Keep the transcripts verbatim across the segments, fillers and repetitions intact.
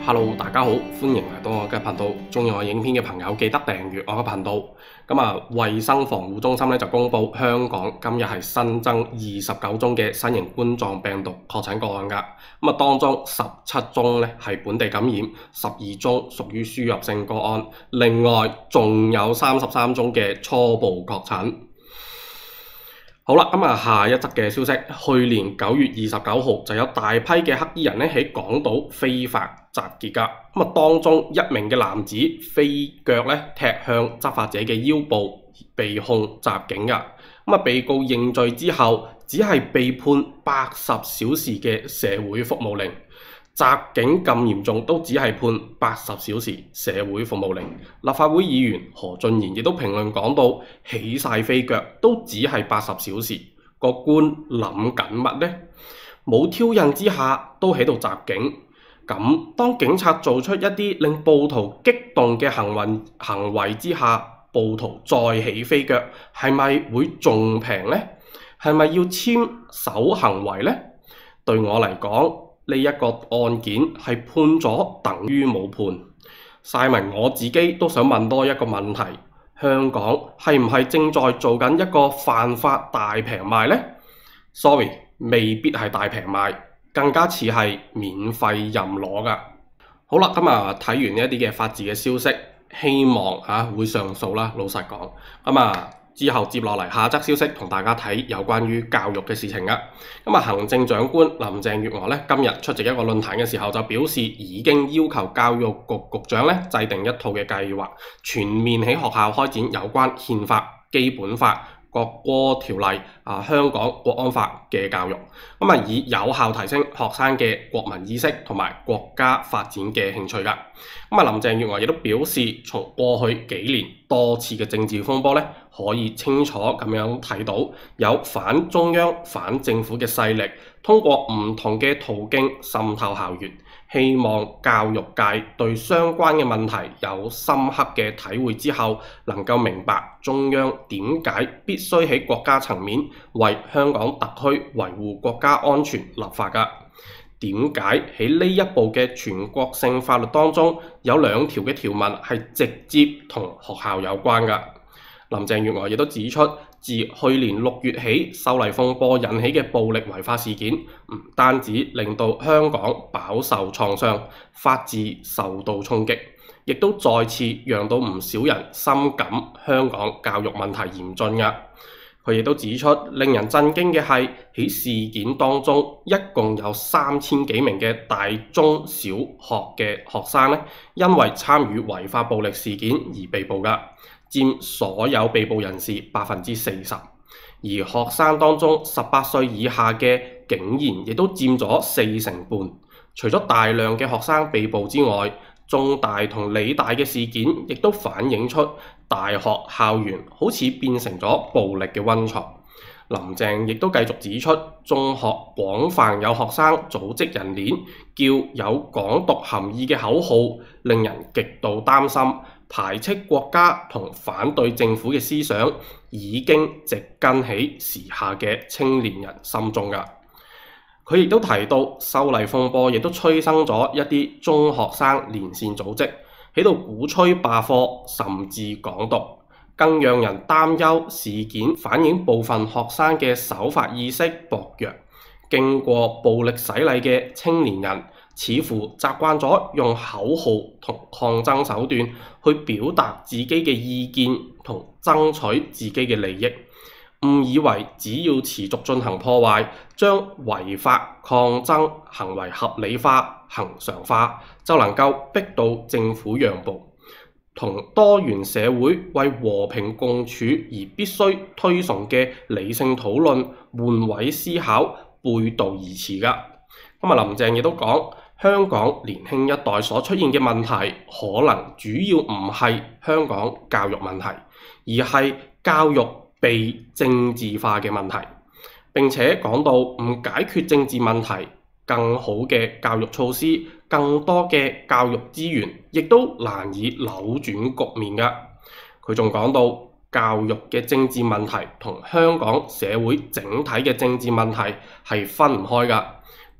Hello，大家好，歡迎嚟到我嘅頻道。中意我影片嘅朋友記得訂閱我嘅頻道。咁啊，衛生防護中心咧就公布香港今日係新增二十九宗嘅新型冠狀病毒確診個案㗎。咁啊，當中十七宗咧係本地感染，十二宗屬於輸入性個案，另外仲有三十三宗嘅初步確診。好啦，咁啊，下一則嘅消息，去年九月二十九號就有大批嘅黑衣人咧喺港島非法集結㗎。咁啊，當中一名嘅男子飛腳咧踢向執法者嘅腰部，被控襲警㗎。咁啊，被告認罪之後，只係被判八十小時嘅社會服務令。襲警咁嚴重，都只係判八十小時社會服務令。立法會議員何俊賢亦都評論講到，起晒飛腳都只係八十小時，個官諗緊乜呢？冇挑釁之下都喺度襲警。咁當警察做出一啲令暴徒激動嘅行為行為之下，暴徒再起飛腳，係咪會仲平呢？係咪要簽守行為呢？對我嚟講，呢一個案件係判咗等於冇判。Simon，我自己都想問多一個問題：香港係唔係正在做緊一個犯法大平賣呢？ Sorry， 未必係大平賣，更加似係免費任攞㗎。好啦，今日睇完一啲嘅法治嘅消息，希望啊會上訴啦。老實講，咁啊之後接落嚟下則消息同大家睇有關於教育嘅事情㗎。咁啊，行政長官林鄭月娥咧今日出席一個論壇嘅時候就表示，已經要求教育局局長咧制定一套嘅計劃，全面喺學校開展有關憲法、基本法、國歌條例啊、香港國安法嘅教育，咁啊以有效提升學生嘅國民意識同埋國家發展嘅興趣㗎。咁啊，林鄭月娥亦都表示，從過去幾年多次嘅政治風波咧，可以清楚咁樣睇到有反中央、反政府嘅勢力，通過唔同嘅途徑滲透校園，希望教育界對相關嘅問題有深刻嘅體會之後，能夠明白中央點解必須喺國家層面為香港特區維護國家安全立法㗎。點解喺呢一部嘅全國性法律當中有兩條嘅條文係直接同學校有關㗎？林鄭月娥亦都指出，自去年六月起修例風波引起嘅暴力違法事件，唔單止令到香港飽受創傷，法治受到衝擊，亦都再次讓到唔少人深感香港教育問題嚴峻㗎。佢亦都指出，令人震驚嘅係喺事件當中，一共有三千幾名嘅大中小學嘅學生咧，因為參與違法暴力事件而被捕㗎，佔所有被捕人士百分之四十。而學生當中十八歲以下嘅竟然亦都佔咗四成半。除咗大量嘅學生被捕之外，中大同理大嘅事件亦都反映出大學校園好似變成咗暴力嘅溫床。林鄭亦都繼續指出，中學廣泛有學生組織人鏈，叫有港獨含義嘅口號，令人極度擔心，排斥國家同反對政府嘅思想已經植根喺時下嘅青年人心中㗎。佢亦都提到，修例風波亦都催生咗一啲中學生連線組織喺度鼓吹罷課，甚至港獨，更讓人擔憂事件反映部分學生嘅守法意識薄弱。經過暴力洗禮嘅青年人，似乎習慣咗用口號同抗爭手段去表達自己嘅意見同爭取自己嘅利益。誤以為只要持續進行破壞，將違法抗爭行為合理化、恆常化，就能夠逼到政府讓步，同多元社會為和平共處而必須推崇嘅理性討論、換位思考背道而馳㗎。咁啊，林鄭亦都講，香港年輕一代所出現嘅問題，可能主要唔係香港教育問題，而係教育被政治化嘅問題。並且講到唔解決政治問題，更好嘅教育措施、更多嘅教育資源，亦都難以扭轉局面㗎。佢仲講到，教育嘅政治問題同香港社會整體嘅政治問題係分唔開㗎。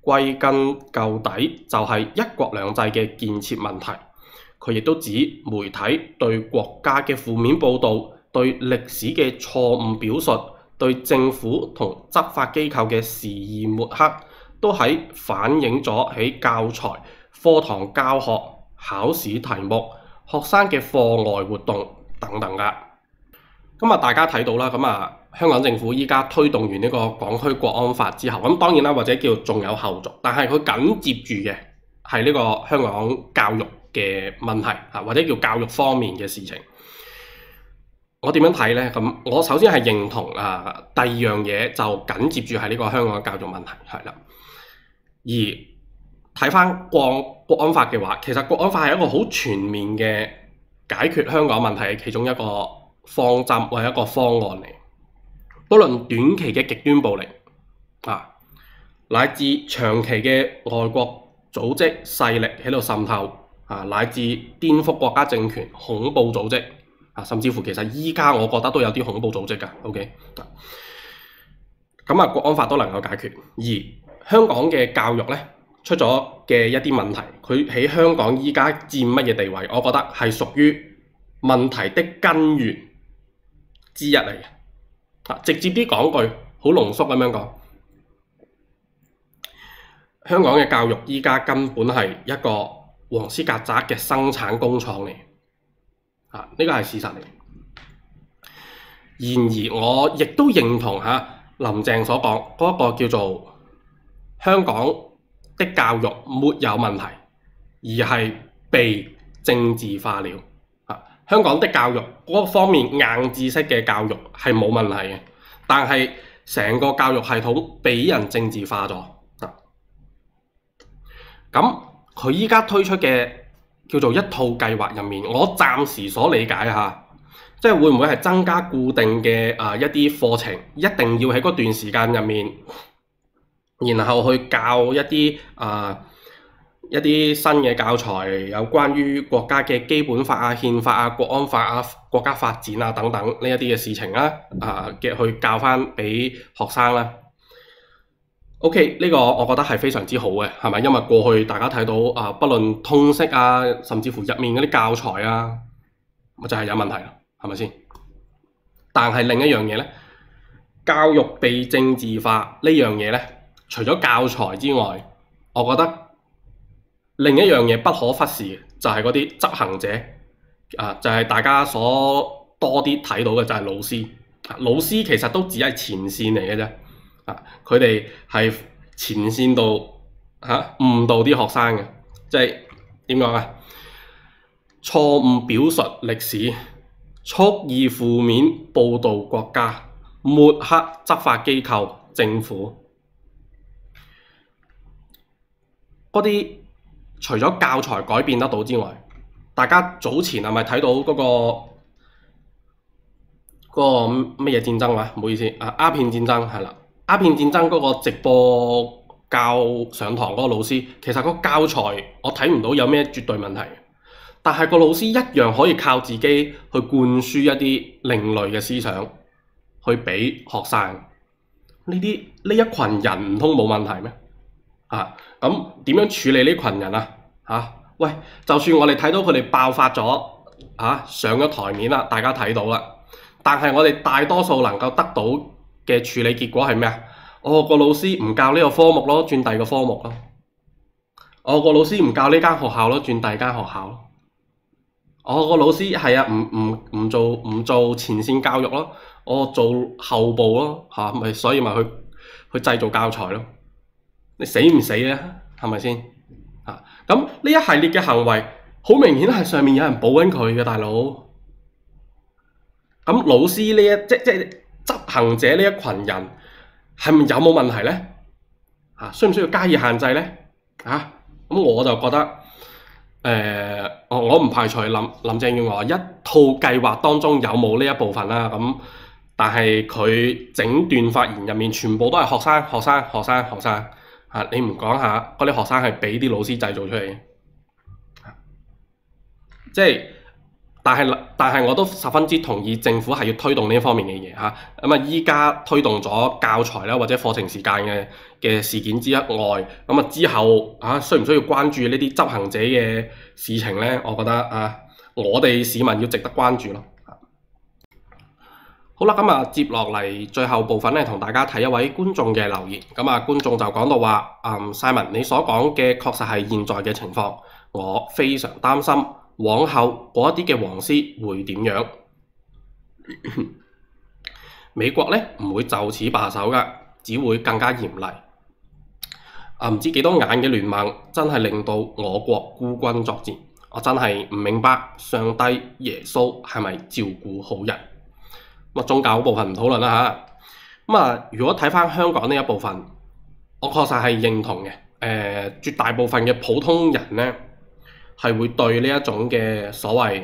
歸根究底就係一國兩制嘅建設問題。佢亦都指媒體對國家嘅負面報導、對歷史嘅錯誤表述、對政府同執法機構嘅肆意抹黑，都喺反映咗喺教材、課堂教學、考試題目、學生嘅課外活動等等㗎。咁啊，大家睇到啦，咁啊，香港政府依家推動完呢個港區國安法之後，咁當然啦，或者叫仲有後續，但係佢緊接住嘅係呢個香港教育嘅問題啊，或者叫教育方面嘅事情。我點樣睇呢？咁我首先係認同啊，第二樣嘢就緊接住係呢個香港嘅教育問題，係啦。而睇翻國國安法嘅話，其實國安法係一個好全面嘅解決香港問題嘅其中一個方針或者一個方案嚟。不論短期嘅極端暴力啊，乃至長期嘅外國組織勢力喺度滲透啊，乃至顛覆國家政權、恐怖組織啊，甚至乎其實依家我覺得都有啲恐怖組織㗎。OK， 咁啊，國安法都能夠解決。而香港嘅教育呢，出咗嘅一啲問題，佢喺香港依家佔乜嘢地位？我覺得係屬於問題的根源之一嚟嘅。啊，直接啲講句，好濃縮咁樣講，香港嘅教育依家根本係一個黃絲曱甴嘅生產工廠嚟。啊，呢個係事實嚟。然而，我亦都認同嚇林鄭所講嗰一個叫做香港的教育沒有問題，而係被政治化了。啊，香港的教育嗰方面硬知識嘅教育係冇問題嘅，但係成個教育系統俾人政治化咗。啊，咁佢依家推出嘅叫做一套計劃入面，我暫時所理解嚇，即係會唔會係增加固定嘅啊一啲課程，一定要喺嗰段時間入面，然後去教一啲啊一啲新嘅教材，有關於國家嘅基本法啊、憲法啊、國安法啊、國家發展啊等等呢一啲嘅事情啦，啊嘅去教翻俾學生啦。OK， 呢個我覺得係非常之好嘅，係咪？因為過去大家睇到啊，不論通識啊，甚至乎入面嗰啲教材啊，咪就係有問題咯，係咪先？但係另一樣嘢呢，教育被政治化呢樣嘢呢，除咗教材之外，我覺得另一樣嘢不可忽視嘅就係嗰啲執行者啊，就係大家所多啲睇到嘅就係老師。老師其實都只係前線嚟嘅啫。啊！佢哋係前線度嚇誤導啲學生嘅，即係點講啊？錯誤表述歷史，蓄意負面報導國家，抹黑執法機構、政府。嗰啲除咗教材改變得到之外，大家早前係咪睇到嗰、嗰個嗰、嗰個乜嘢戰爭啊？唔好意思，啊鴉片戰爭係啦。鴉片戰爭嗰個直播教上堂嗰個老師，其實個教材我睇唔到有咩絕對問題，但係個老師一樣可以靠自己去灌輸一啲另類嘅思想，去俾學生。呢啲呢一群人唔通冇問題咩？啊，咁點樣處理呢群人啊？嚇、啊，喂，就算我哋睇到佢哋爆發咗，啊上咗台面啦，大家睇到啦，但係我哋大多數能夠得到嘅處理結果係咩啊？我、哦、個老師唔教呢個科目咯，轉第二個科目咯。我、哦、個老師唔教呢間學校咯，轉第二間學校咯。我、哦、個老師係啊，唔唔唔做唔做前線教育咯，我做後部咯嚇，咪、啊、所以咪去去製造教材咯。你死唔死咧？係咪先？啊，咁呢一系列嘅行為，好明顯係上面有人保緊佢嘅大佬。咁老師呢一即即。執行者呢一群人係咪有冇問題呢？啊，需唔需要加以限制呢？啊，咁我就覺得，誒、呃，我唔排除林林鄭月娥一套計劃當中有冇呢一部分啦。咁，但係佢整段發言入面全部都係學生、學生、學生、學生。啊，你唔講下嗰啲學生係俾啲老師製造出嚟嘅，即係但係但係我都十分之同意政府係要推動呢方面嘅嘢嚇。咁啊，依家推動咗教材啦或者課程時間嘅嘅事件之一外，咁啊之後啊需唔需要關注呢啲執行者嘅事情呢？我覺得啊，我哋市民要值得關注咯。好啦，咁啊接落嚟最後部分咧，同大家睇一位觀眾嘅留言。咁啊，觀眾就講到話，嗯，Simon，你所講嘅確實係現在嘅情況，我非常擔心。往後嗰一啲嘅黃絲會點樣？美國咧唔會就此罷手㗎，只會更加嚴厲。啊，唔知幾多眼嘅聯盟真係令到我國孤軍作戰，我真係唔明白上帝耶穌係咪照顧好人？咁啊，宗教嗰部分唔討論啦嚇。咁啊，如果睇返香港呢一部分，我確實係認同嘅。誒、呃，絕大部分嘅普通人咧，係會對呢一種嘅所謂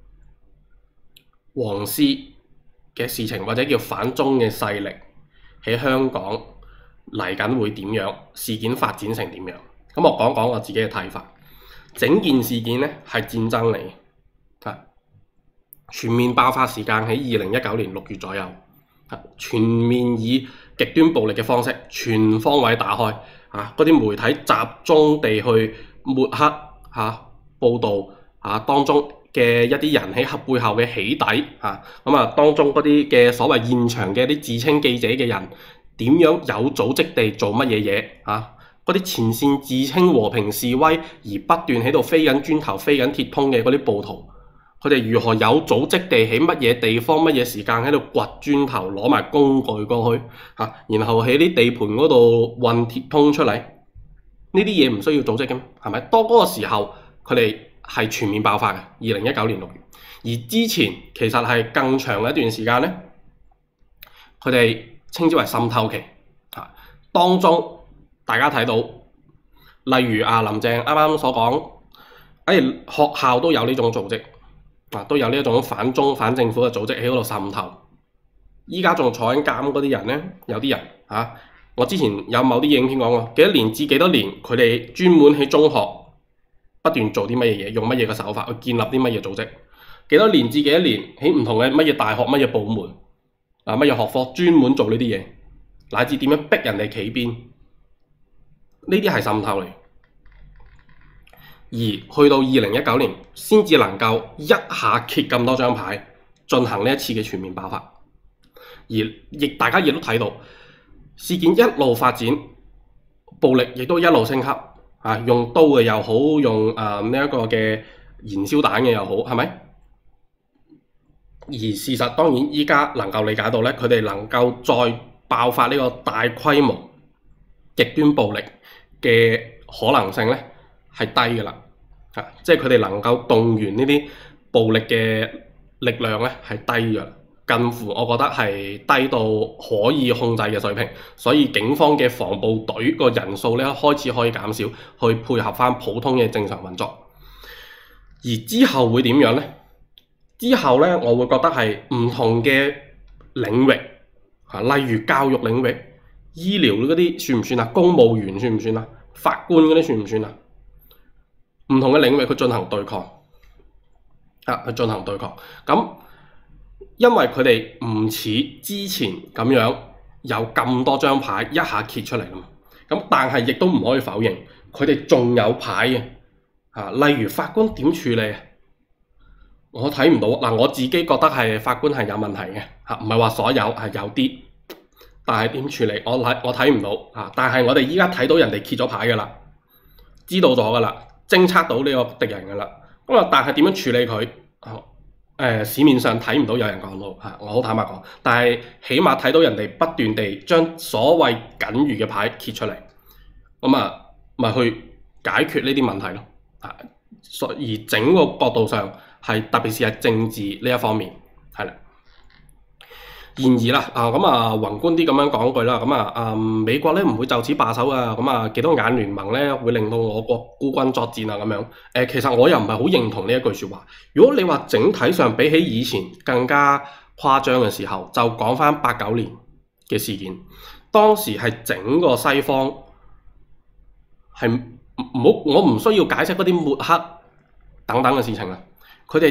黃絲嘅事情，或者叫反中嘅勢力喺香港嚟緊會點樣？事件發展成點樣？咁我講講我自己嘅睇法。整件事件咧係戰爭嚟嘅，全面爆發時間喺二零一九年六月左右，全面以極端暴力嘅方式全方位打開，啊，嗰啲媒體集中地去抹黑嚇。啊報導啊，當中嘅一啲人喺合背後嘅起底啊，咁啊當中嗰啲嘅所謂現場嘅一啲自稱記者嘅人，點樣有組織地做乜嘢嘢啊？嗰啲前線自稱和平示威而不斷喺度飛緊磚頭、飛緊鐵通嘅嗰啲暴徒，佢哋如何有組織地喺乜嘢地方、乜嘢時間喺度掘磚頭、攞埋工具過去啊，然後喺啲地盤嗰度運鐵通出嚟？呢啲嘢唔需要組織嘅，係咪？當嗰個時候，佢哋係全面爆發嘅，二零一九年六月。而之前其實係更長嘅一段時間咧，佢哋稱之為滲透期。啊，當中大家睇到，例如啊林鄭啱啱所講，誒、哎、學校都有呢種組織，啊都有呢一種反中反政府嘅組織喺嗰度滲透。依家仲坐緊監嗰啲人咧，有啲人啊，我之前有某啲影片講過，幾多年至幾多年，佢哋專門喺中學不斷做啲乜嘢嘢，用乜嘢嘅手法去建立啲乜嘢組織？幾多年至幾多年喺唔同嘅乜嘢大學、乜嘢部門啊、乜嘢學科專門做呢啲嘢，乃至點樣逼人哋企邊？呢啲係滲透嚟。而去到二零一九年，先至能夠一下揭咁多張牌，進行呢一次嘅全面爆發。而亦大家亦都睇到事件一路發展，暴力亦都一路升級。啊！用刀嘅又好，用啊呢一個嘅燃燒彈嘅又好，係咪？而事實當然依家能夠理解到咧，佢哋能夠再爆發呢個大規模極端暴力嘅可能性咧係低嘅啦。啊，即係佢哋能夠動員呢啲暴力嘅力量咧係低嘅。近乎我覺得係低到可以控制嘅水平，所以警方嘅防暴隊個人數咧開始可以減少，去配合翻普通嘅正常運作。而之後會點樣呢？之後咧，我會覺得係唔同嘅領域啊，例如教育領域、醫療嗰啲算唔算啊？公務員算唔算啊？法官嗰啲算唔算啊？唔同嘅領域去進行對抗啊，去進行對抗咁。因為佢哋唔似之前咁樣有咁多張牌一下揭出嚟啦嘛，咁但係亦都唔可以否認，佢哋仲有牌嘅啊。例如法官點處理啊？我睇唔到嗱，我自己覺得係法官係有問題嘅嚇，唔係話所有係有啲，但係點處理我睇我睇唔到嚇。但係我哋依家睇到人哋揭咗牌㗎啦，知道咗㗎啦，偵測到呢個敵人㗎啦。咁啊，但係點樣處理佢？誒、呃、市面上睇唔到有人講到嚇，我好坦白講，但係起碼睇到人哋不斷地將所謂僅餘嘅牌揭出嚟，咁啊咪去解決呢啲問題咯。啊，所以整個角度上係特別是係政治呢一方面係啦。然而啦，啊咁啊宏觀啲咁樣講句啦，咁啊啊美國咧唔會就此罷手啊，咁啊幾多眼聯盟咧會令到我國孤軍作戰啊咁樣。誒、呃，其實我又唔係好認同呢一句説話。如果你話整體上比起以前更加誇張嘅時候，就講翻八九年嘅事件，當時係整個西方係唔好，我唔需要解釋嗰啲抹黑等等嘅事情啦。佢哋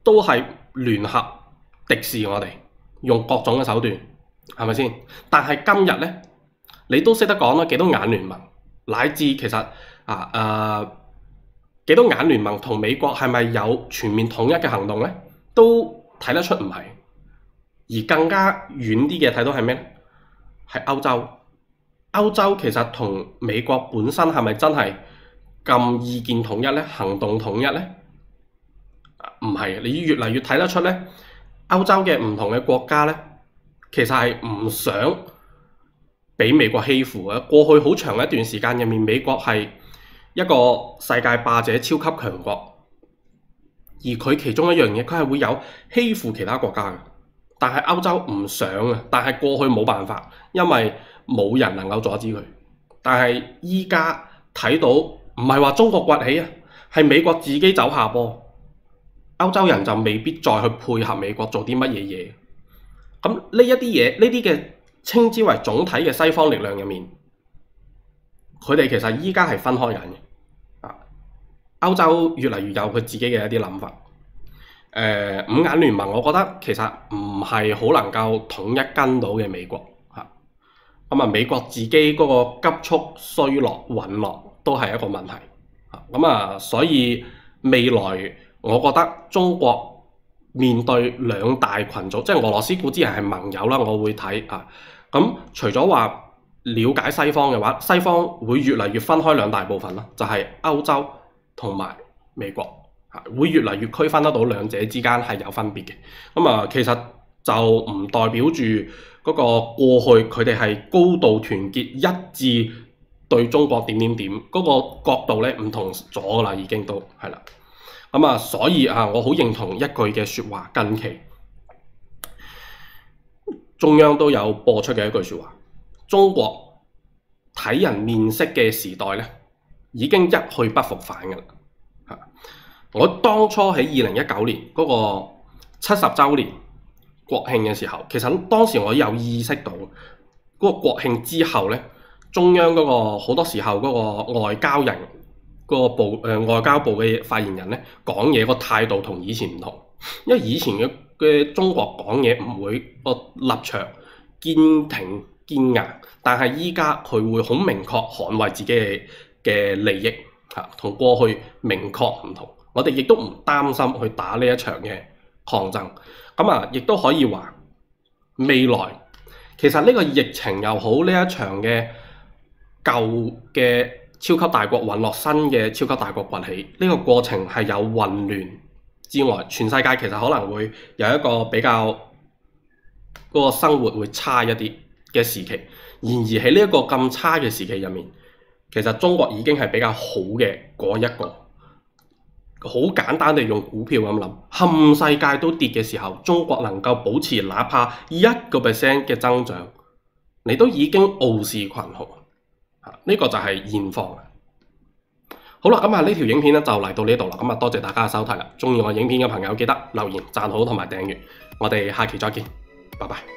都係聯合敵視我哋，用各種嘅手段，係咪先？但係今日呢，你都識得講啦，幾多眼聯盟，乃至其實啊誒幾多眼聯盟同美國係咪有全面統一嘅行動呢？都睇得出唔係。而更加遠啲嘅睇到係咩呢？係歐洲。歐洲其實同美國本身係咪真係咁意見統一呢？行動統一呢？唔係，你越嚟越睇得出呢，歐洲嘅唔同嘅國家呢，其實係唔想俾美國欺負嘅。過去好長一段時間入面，美國係一個世界霸者、超級強國，而佢其中一樣嘢，佢係會有欺負其他國家嘅。但係歐洲唔想啊，但係過去冇辦法，因為冇人能夠阻止佢。但係依家睇到唔係話中國崛起啊，係美國自己走下坡，歐洲人就未必再去配合美國做啲乜嘢嘢。咁呢一啲嘢，呢啲嘅稱之為總體嘅西方力量入面，佢哋其實依家係分開緊嘅。啊，歐洲越嚟越有佢自己嘅一啲諗法。誒、呃、五眼聯盟，我覺得其實唔係好能夠統一跟到嘅美國嚇。咁啊，美國自己嗰個急速衰落、隕落都係一個問題嚇。咁啊，所以未來我覺得中國面對兩大群組，即係俄羅斯固之人係盟友啦，我會睇啊。咁除咗話了解西方嘅話，西方會越嚟越分開兩大部分啦，就係、是、歐洲同埋美國。會越嚟越區分得到兩者之間係有分別嘅。咁啊，其實就唔代表住嗰個過去佢哋係高度團結一致對中國點點點嗰個角度咧唔同咗㗎啦，已經都係啦。咁啊，所以啊，我好認同一句嘅説話，近期中央都有播出嘅一句説話：中國睇人面色嘅時代咧已經一去不復返㗎啦。嚇！我當初喺二零一九年嗰個七十週年國慶嘅時候，其實當時我有意識到嗰個國慶之後呢，中央嗰個好多時候嗰個外交人嗰個部誒、呃、外交部嘅發言人呢講嘢個態度同以前唔同，因為以前嘅嘅中國講嘢唔會個立場堅挺堅硬，但係依家佢會好明確捍衞自己嘅嘅利益嚇，同過去明確唔同。我哋亦都唔擔心去打呢一場嘅抗爭，咁啊，亦都可以話未來其實呢個疫情又好，呢一場嘅舊嘅超級大國隕落，新嘅超級大國崛起，呢個過程係有混亂之外，全世界其實可能會有一個比較嗰個生活會差一啲嘅時期。然而喺呢一個咁差嘅時期入面，其實中國已經係比較好嘅嗰一個。好簡單地用股票咁諗，冚世界都跌嘅時候，中國能夠保持哪怕一個 percent 嘅增長，你都已經傲視群雄。呢個就係現況。好啦，咁啊呢條影片咧就嚟到呢度啦。咁啊多謝大家嘅收睇啦。鍾意我影片嘅朋友記得留言、讚好同埋訂閱。我哋下期再見，拜拜。